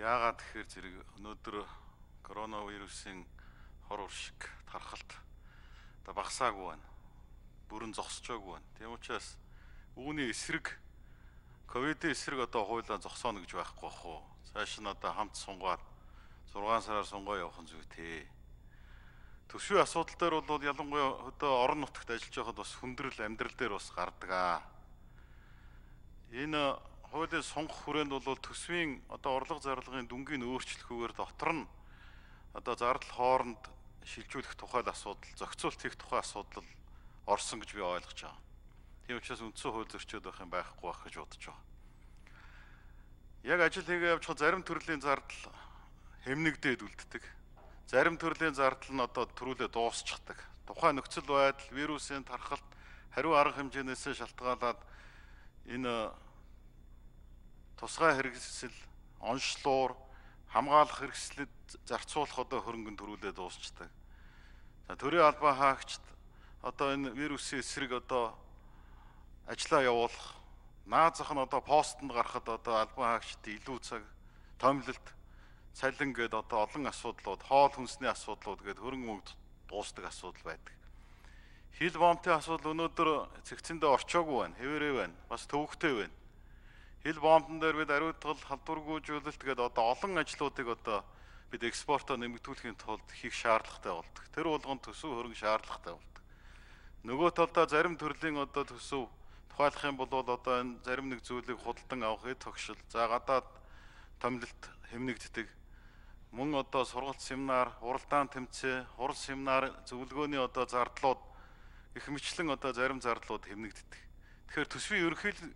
Яагаад тэгэхээр зэрэг өнөөдөр коронавирусын хор уршиг тархалт одоо багасаагүй байна. Бүрэн зогсчоогүй байна. Тийм учраас үүний эсрэг ковидын эсрэг одоо хуулиа зогсооно гэж байхгүй бах уу? Цааш нь одоо хамт сунгаад 6 сараар сунгоо явах нь зүйтэй. Төсвийн асуудал дээр бол ялангуяа одоо орон нутагт ажиллаж байхад бас хүндрэл амьдрал дээр бас гардаг аа. Энэ хуулийн сонгох хүрээнд бол төсвийн одоо орлого зарлагын дүнгийн өөрчлөхүүгээр дотор нь одоо зардал хооронд шилжүүлэх тухай асуудал, зохицуулт хийх тухай асуудал орсон гэж би ойлгож байгаа. Тийм учраас үндсэн хууль зөрчөөд байх юм байхгүй байх гэж бодож байгаа. Яг ажил хийгээ явж байгаа зарим төрлийн зардал хэмнэгдээд үлддэг. Зарим төрлийн зардал нь одоо төрүүлээ дуусчихдаг. Тухайн нөхцөл байдал, вирусын тархалт, хариу арга хэмжээнээс шалтгаалаад энэ тусгай хэрэгсэл, онцлуур, хамгаалах хэрэгслэд зарцуулах одоо хөрөнгөнд төрүүлээ дуусчдаг. За төрийн албан хаагчид одоо энэ вирусын эсрэг одоо ажиллаа явуулах, наад зах нь одоо постонд гарахад одоо албан хаагчид илүү цаг, томилолт, цалин гээд одоо олон асуудлууд, хоол хүнсний асуудлууд гээд хөрөнгө мөнгө дуусдаг асуудал байдаг. Хил бомбын асуудал өнөөдөр цэгцэндээ орчоогүй байна, хэвээрээ байна, бас төвөгтэй байна. Хил бомбон дээр бид ариутгал, халдваргүйжүүлэлт гээд одоо олон ажлуудыг одоо бид экспортоо нэмэгдүүлэхийн тулд хийх шаардлагатай болдог. Тэр болгон төсөв хөрөнгө шаардлагатай болдог. Нөгөө талдаа зарим төрлийн одоо төсөв тухайлах юм бол одоо энэ зарим нэг зүйлийг худалдан авах эд тогшил, за гадаад томилолт хэмнэгддэг. Мөн одоо сургалт семинар, уралдаан тэмцээн, хурал семинар зөвлөгөөний одоо зардлууд их мэтлэн одоо зарим зардлууд хэмнэгддэг. Тэгэхээр төсвийн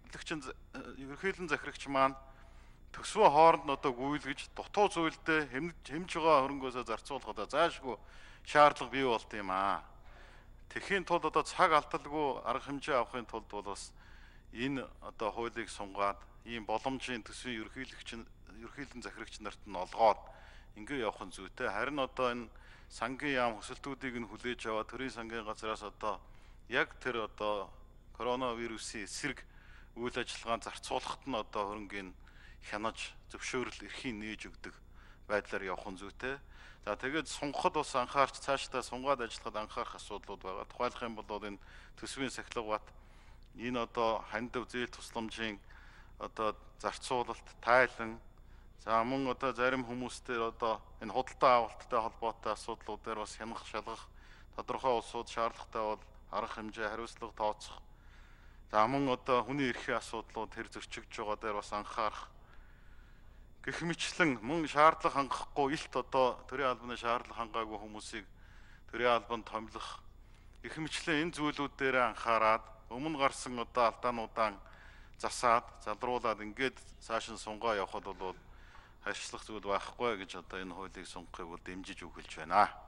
ерөнхийлөн захирагч маань төсвөө хооронд одоо гүйлгэж дутуу зүйлдээ хэмж байгаа хөрөнгөөсөө зарцуулах одоо заашгүй шаардлага бий болт юм аа. Тэхийн тулд одоо цаг алдалгүй арга хэмжээ авахын тулд бол бас энэ одоо хуулийг сунгаад ийм боломжийн төсвийн ерөнхийлөн захирагч нарт нь олгоод ингээ явах нь зүйтэй. Харин одоо энэ сангийн яам хүсэлтүүдийг нь хүлээж аваад төрийн сангийн газраас одоо яг тэр одоо коронавирусын эсрэг үйл ажиллагаанд зарцуулахад нь одоо хөрөнгийн хянаж зөвшөөрөл эрхийн нээж өгдөг байдлаар явах нь зүйтэй. За тэгээд сунгахад бас анхаарч цаашдаа сунгаад ажиллахад анхаарах асуудлууд байгаа. Тухайлах юм бол энэ төсвийн сахилга бат энэ одоо хандив зээл тусламжийн одоо зарцуулалт, тайлан, за мөн одоо зарим хүмүүстээр одоо энэ худалдаа авалттай холбоотой асуудлууд дээр бас хянах, шалгах, тодорхой улсууд шаардлагатай бол арга хэмжээ, хариуцлага тооцох. За мөн одоо хүний эрхийн асуудлууд тэр зөрчигдөж байгаа дээр бас анхаарах. Гэх мэтлэн мөн шаардлага хангахгүй илт одоо төрийн албаны шаардлага хангаагүй хүмүүсийг төрийн албанд томилох. Гэх мэтлэн энэ зүйлүүд дээр анхаарад өмнө гарсан одоо алдаануудаа засаад, залруулад ингээд цааш нь сунгаа явахад бол хариуцлах зүйл байхгүй гэж одоо энэ хуулийг сунгахыг бол дэмжиж өгүүлж байна.